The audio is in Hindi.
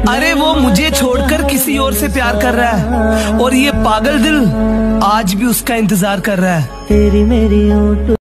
अरे वो मुझे छोड़कर किसी और से प्यार कर रहा है और ये पागल दिल आज भी उसका इंतजार कर रहा है। तेरी मेरी